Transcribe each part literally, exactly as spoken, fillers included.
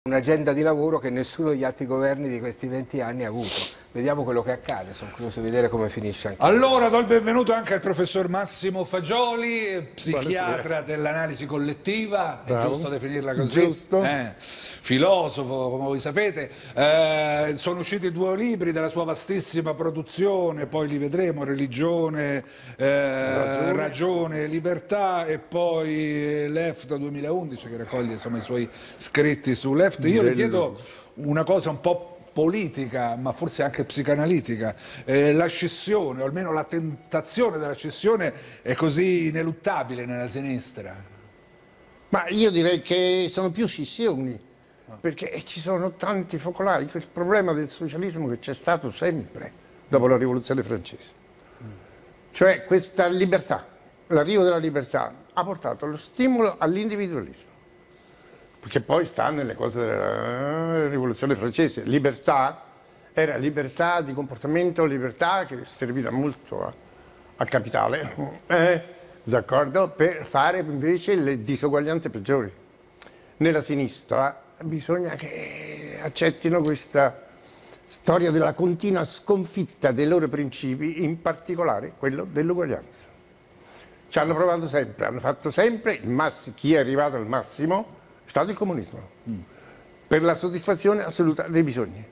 Un'agenda di lavoro che nessuno degli altri governi di questi venti anni ha avuto. Vediamo quello che accade, sono curioso di vedere come finisce anche. Allora do il benvenuto anche al professor Massimo Fagioli, psichiatra dell'analisi collettiva, Bravo. è giusto definirla così? Giusto. Eh, filosofo, come voi sapete. Eh, sono usciti due libri della sua vastissima produzione, poi li vedremo, Religione, eh, Ragione. Ragione, Libertà, e poi Left duemilaundici, che raccoglie insomma i suoi scritti su Left. Io le chiedo una cosa un po' politica, ma forse anche psicanalitica. Eh, la scissione, o almeno la tentazione della scissione, è così ineluttabile nella sinistra? Ma io direi che sono più scissioni, perché ci sono tanti focolai. Il problema del socialismo che c'è stato sempre dopo la rivoluzione francese, cioè questa libertà, l'arrivo della libertà ha portato lo stimolo all'individualismo, perché poi sta nelle cose della rivoluzione francese. Libertà era libertà di comportamento, libertà che serviva molto a- al capitale, eh, d'accordo, per fare invece le disuguaglianze peggiori. Nella sinistra bisogna che accettino questa storia della continua sconfitta dei loro principi, in particolare quello dell'uguaglianza. Ci hanno provato sempre, hanno fatto sempre il massimo. Chi è arrivato al massimo è stato il comunismo, per la soddisfazione assoluta dei bisogni.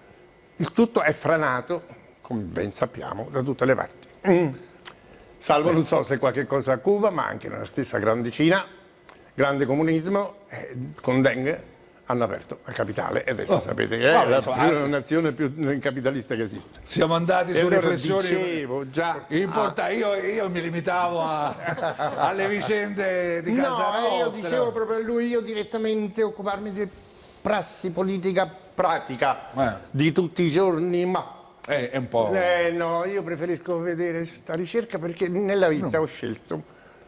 Il tutto è franato, come ben sappiamo, da tutte le parti. Mm. Salvo, non so se qualche cosa a Cuba, ma anche nella stessa grande Cina, grande comunismo, eh, con Deng hanno aperto al capitale, e adesso Oh, sapete che è vabbè, la insomma, più- eh, nazione più capitalista che esiste. Siamo andati E su allora riflessioni dicevo già, importanti. Io, io mi limitavo a- alle vicende di casa no, nostra. io dicevo proprio a lui, io direttamente occuparmi di prassi politica pratica Eh. di tutti i giorni, ma Eh, è un po'... eh, no, io preferisco vedere questa ricerca, perché nella vita ho scelto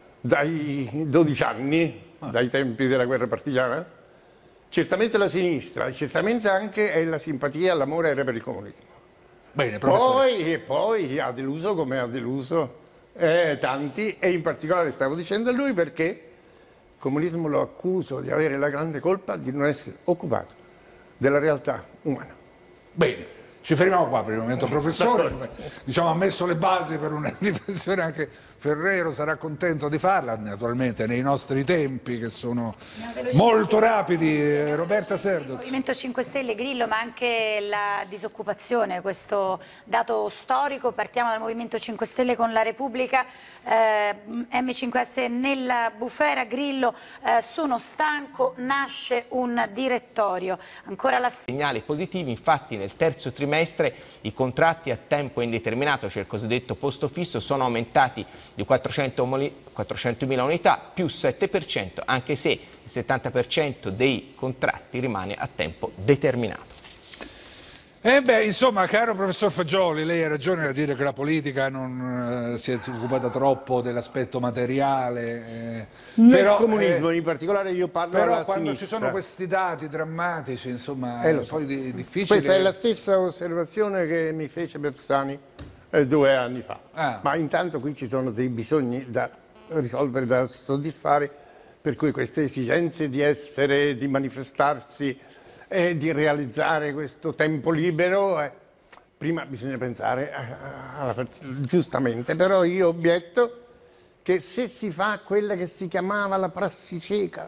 dai dodici anni, dai tempi della guerra partigiana, certamente la sinistra, e certamente anche eh, la simpatia, l'amore era per il comunismo. Bene, professore. Poi, e poi ha deluso come ha deluso eh, tanti, e in particolare stavo dicendo a lui perché il comunismo lo accuso di avere la grande colpa di non essere occupato della realtà umana. Bene, ci fermiamo qua per il momento, professore. Diciamo, ha messo le basi per una riflessione, anche Ferrero sarà contento di farla, naturalmente nei nostri tempi che sono molto rapidi. Eh, Roberta Il Serdoz. Movimento cinque Stelle, Grillo, ma anche la disoccupazione, questo dato storico. Partiamo dal Movimento cinque Stelle con la Repubblica. eh, M cinque S nella bufera. Grillo, eh, sono stanco, nasce un direttorio. Ancora la Segnali positivi, infatti nel terzo trimestre i contratti a tempo indeterminato, cioè il cosiddetto posto fisso, sono aumentati di quattrocentomila unità, più sette per cento, anche se il settanta per cento dei contratti rimane a tempo determinato. Eh beh, insomma, caro professor Fagioli, lei ha ragione a dire che la politica non eh, si è occupata troppo dell'aspetto materiale. Eh, Nel però, comunismo eh, in particolare io parlo però alla quando sinistra. ci sono questi dati drammatici, insomma, Eh, lo è so. poi di- difficile. Questa è la stessa osservazione che mi fece Bersani eh, due anni fa. Ah. Ma intanto qui ci sono dei bisogni da risolvere, da soddisfare, per cui queste esigenze di essere, di manifestarsi e di realizzare questo tempo libero, eh, prima bisogna pensare a- alla part- giustamente, però io obietto che se si fa quella che si chiamava la prassi cieca,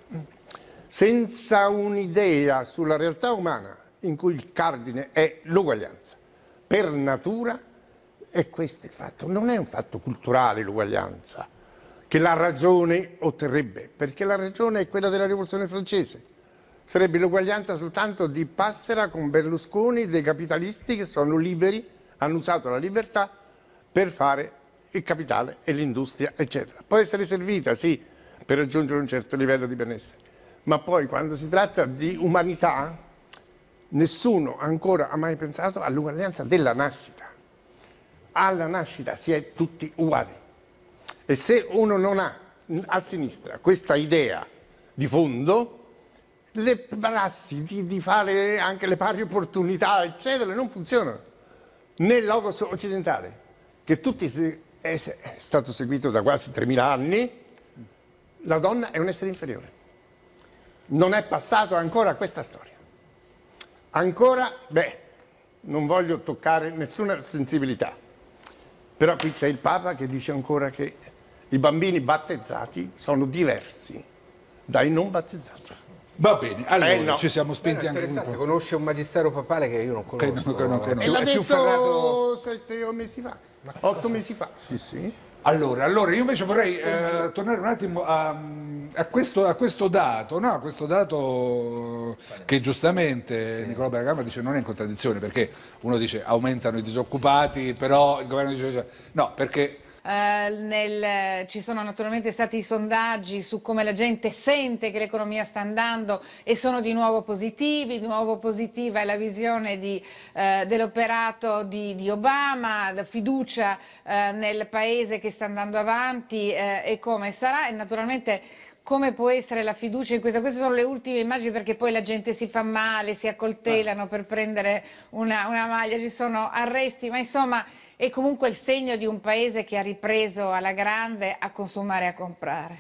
senza un'idea sulla realtà umana in cui il cardine è l'uguaglianza per natura, e questo è il fatto, non è un fatto culturale l'uguaglianza, che la ragione otterrebbe, perché la ragione è quella della rivoluzione francese. Sarebbe l'uguaglianza soltanto di Passera con Berlusconi, dei capitalisti che sono liberi, hanno usato la libertà per fare il capitale e l'industria, eccetera. Può essere servita, sì, per raggiungere un certo livello di benessere, ma poi quando si tratta di umanità, nessuno ancora ha mai pensato all'uguaglianza della nascita. Alla nascita si è tutti uguali. E se uno non ha a sinistra questa idea di fondo, le prassi di, di fare anche le pari opportunità, eccetera, non funzionano. Nel logos occidentale, che tutti si, è, è stato seguito da quasi tremila anni, la donna è un essere inferiore. Non è passato ancora questa storia. Ancora, beh, non voglio toccare nessuna sensibilità, però qui c'è il Papa che dice ancora che i bambini battezzati sono diversi dai non battezzati. Va bene, allora Eh, no. ci siamo spinti È anche un interessante, po'. conosce un magistero papale che io non Che conosco. non- che non conosco. E Più- l'ha è più detto ferrato... sette mesi fa, otto mesi fa. Sì, sì. Allora, allora, io invece vorrei eh, tornare un attimo a, a questo, a questo dato, no? A questo dato che giustamente Nicolò Bergamo dice non è in contraddizione, perché uno dice aumentano i disoccupati, però il governo dice no, perché... Eh, nel- ci sono naturalmente stati i sondaggi su come la gente sente che l'economia sta andando e sono di nuovo positivi. Di nuovo positiva è la visione di, eh, dell'operato di, di Obama, la fiducia eh, nel paese che sta andando avanti eh, e come sarà, e naturalmente come può essere la fiducia in questa. Queste sono le ultime immagini, perché poi la gente si fa male, si accoltellano per prendere una, una maglia, ci sono arresti, ma insomma è comunque il segno di un paese che ha ripreso alla grande a consumare e a comprare.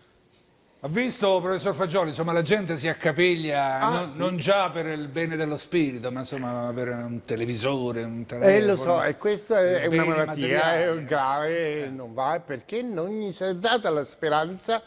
Ha visto, professor Fagioli, insomma la gente si accapiglia Ah, non, sì. non già per il bene dello spirito, ma insomma per un televisore, un Eh, telefono. lo so, e questa è una beni malattia materiali. è grave, non va, perché non gli si è data la speranza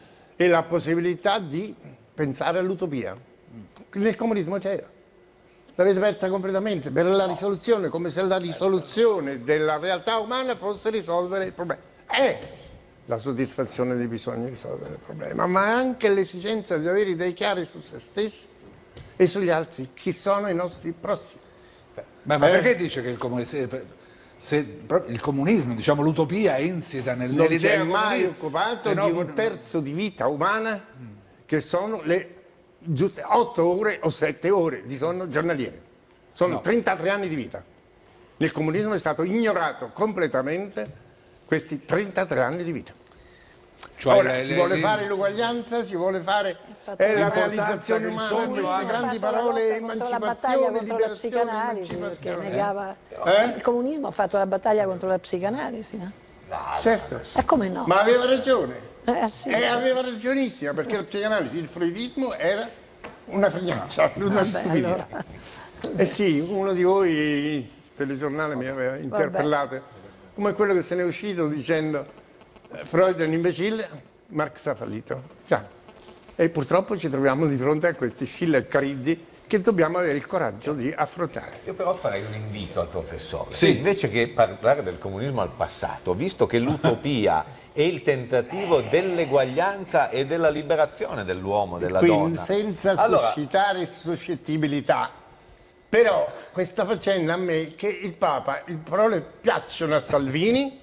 e la possibilità di pensare all'utopia. Nel comunismo c'era. L'avete persa completamente per la risoluzione, come se la risoluzione della realtà umana fosse risolvere il problema. È la soddisfazione dei bisogni risolvere il problema, ma anche l'esigenza di avere idee chiare su se stessi e sugli altri. Chi sono i nostri prossimi? Ma, ma Eh. perché dice che il, comu- se- se proprio il comunismo, diciamo l'utopia, è insita nel, Non si nell'idea è mai comunista, occupato se no- di un terzo di vita umana, che sono le giuste otto ore o sette ore di sonno giornaliere. Sono No. trentatré anni di vita. Nel comunismo è stato ignorato completamente questi trentatré anni di vita. Cioè, Ora le- si le- vuole le- fare l'uguaglianza, si vuole fare fatto è la l'importanza realizzazione che il umana, sogno queste ha- grandi Ha fatto la parole, lotta contro la battaglia emancipazione, contro la liberazione, psicanalisi, perché emancipazione. negava... Eh? Il comunismo ha fatto la battaglia contro la psicanalisi, no? Certo, E come no? ma aveva ragione. Eh, sì. E aveva ragionissima, perché la psicanalisi, il freudismo era una fregnaccia, una Vabbè, stupidità. allora. Eh sì, uno di voi, il telegiornale, mi aveva interpellato, come quello che se ne è uscito dicendo eh, Freud è un imbecille, Marx ha fallito. Già. E purtroppo ci troviamo di fronte a questi Schiller Cariddi che dobbiamo avere il coraggio di affrontare. Io però farei un invito al professore. Sì. Invece che parlare del comunismo al passato, visto che l'utopia è il tentativo dell'eguaglianza e della liberazione dell'uomo, della Quindi donna. senza Allora, suscitare suscettibilità. Però questa faccenda a me che il Papa, le parole piacciono a Salvini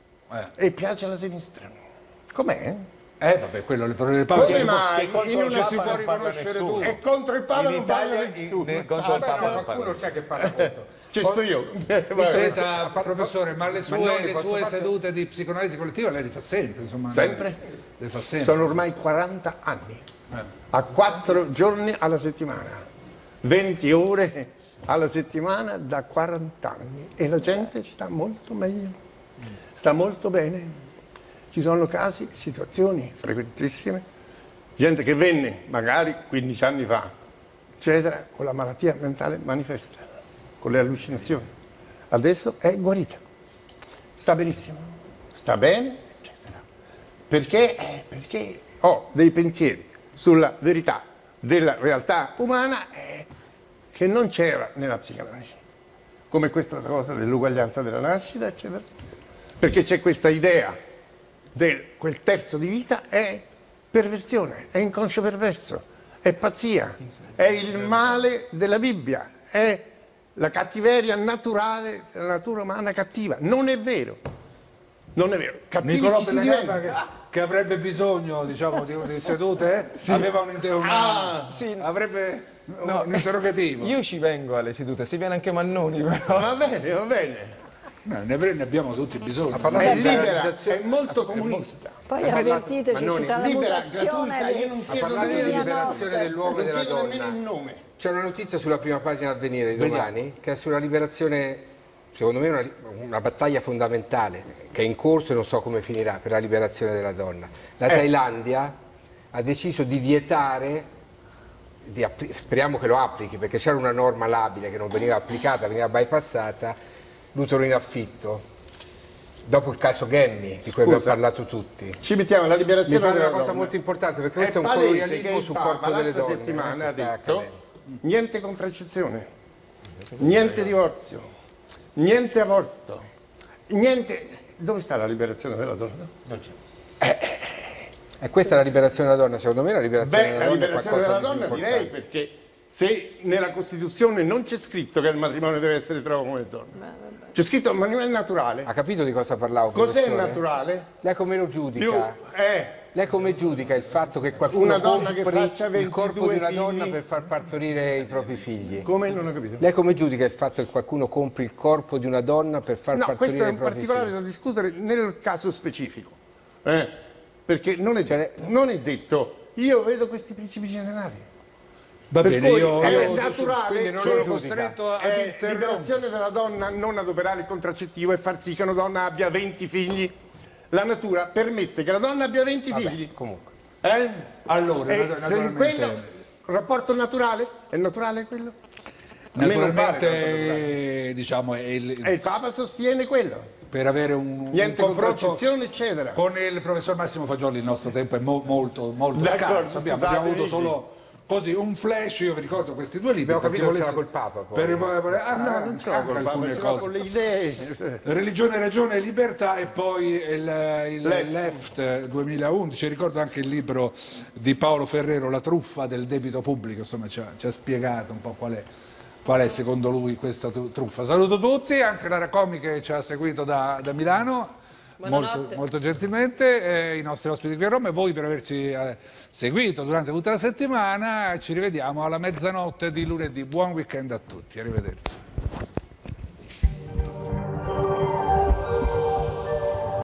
Eh. e piace alla sinistra. Com'è? Eh, vabbè, quello le parole del Papa Come si può- mai? che contro in il una- ci si Papa può non parla riconoscere nessuno. tutto. E contro il Papa In non parla Italia, nessuno. in- contro il Papa non parla Qualcuno nessuno. c'è che parla contro. Ci sto io. Senta, professore, ma le sue, Mannoni, le posso sue farti- sedute di psicoanalisi collettiva lei le fa sempre, insomma. Sempre? Le fa sempre. Sono ormai quaranta anni, a quattro giorni alla settimana, venti ore alla settimana da quaranta anni e la gente sta molto meglio, sta molto bene. Ci sono casi, situazioni frequentissime, gente che venne magari quindici anni fa, eccetera, con la malattia mentale manifesta, con le allucinazioni. Adesso è guarita, sta benissimo, sta bene, eccetera. Perché? Eh, perché ho dei pensieri sulla verità della realtà umana eh, che non c'era nella psicanalisi, come questa cosa dell'uguaglianza della nascita, eccetera. Perché c'è questa idea del quel terzo di vita è perversione, è inconscio perverso, è pazzia, è il male della Bibbia, è la cattiveria naturale della natura umana cattiva. Non è vero, non è vero. Cattivi Nicolò ci si Bellanova diventa. che, che avrebbe bisogno, diciamo, di, di sedute, eh? Aveva un, inter- una- Ah, Sì, avrebbe no, un interrogativo. io ci vengo alle sedute, si viene anche Mannoni però. Va bene, va bene. No, ne, avre- ne abbiamo tutti bisogno. È libera, liberalizzazione- è molto comunista. Poi Ma avvertiteci, Mannoni, ci sarà la Libera, mutazione. gratuita, io non Ha chiedo parlato di nemmeno il liberazione notte. dell'uomo e non della chiedo nemmeno il donna. nome. C'è una notizia sulla prima pagina dell'Avvenire di domani che è sulla liberazione, secondo me una, una battaglia fondamentale che è in corso e non so come finirà per la liberazione della donna. La Eh. Thailandia ha deciso di vietare di speriamo che lo applichi, perché c'era una norma labile che non veniva applicata, veniva bypassata, l'utero in affitto. Dopo il caso Gemmi, di cui abbiamo parlato tutti. Ci mettiamo la liberazione Mi pare della una cosa donna. molto importante, perché questo È è un palese colonialismo che il sul Papa corpo delle l'altra donne. settimana eh, ha sta detto accadendo. niente contraccezione, niente divorzio, niente aborto, niente... Dove sta la liberazione della donna? Non c'è. E questa è la liberazione della donna, secondo me la liberazione Beh, della la donna è liberazione qualcosa della di più donna direi, importante. perché se nella Costituzione non c'è scritto che il matrimonio deve essere tra uomo e donna, c'è scritto ma non è naturale. Ha capito di cosa parlavo, Cos'è professore? naturale? Lei come lo Più, giudica? eh, Lei come giudica il fatto che qualcuno Una donna che compri faccia il corpo ventidue di una figli? donna per far partorire i propri figli? come? Non ho capito. Lei come giudica il fatto che qualcuno compri il corpo di una donna per far No, partorire questo è i un propri particolare figli? da discutere nel caso specifico. Eh, perché non è, Cioè, non è detto, io vedo questi principi generali. Va Per bene, cui io, è io naturale, quindi non sono lo giudica. costretto ad è interrompere. liberazione della donna non adoperare il contraccettivo e far sì che una donna abbia venti figli. La natura permette che la donna abbia venti Vabbè, figli. comunque. Eh? Allora, E nat- se naturalmente- quello, rapporto naturale? È naturale quello? A me non pare naturale. Naturalmente, diciamo, è il- E il Papa sostiene quello. per avere un, un Niente confronto contraccezione, eccetera. con il professor Massimo Fagioli, il nostro tempo è mo- molto, molto D'accordo, scarso. Abbiamo, abbiamo scusate, avuto Luigi. solo così un flash. Io vi ricordo questi due libri. Abbiamo capito perché che c'era volessi- col Papa, poi. Per, per- ah, No, non ce l'ho anche col Papa, alcune ce l'ho cose. con le idee. Religione, ragione e libertà, e poi il, il Left. Left duemilaundici. Ricordo anche il libro di Paolo Ferrero, La truffa del debito pubblico, insomma ci ha, ci ha spiegato un po' qual è, qual è secondo lui questa tu- truffa. Saluto tutti, anche Lara Comi che ci ha seguito da, da Milano. Molto, molto gentilmente, eh, i nostri ospiti qui a Roma, e voi per averci eh, seguito durante tutta la settimana. Ci rivediamo alla mezzanotte di lunedì. Buon weekend a tutti, arrivederci.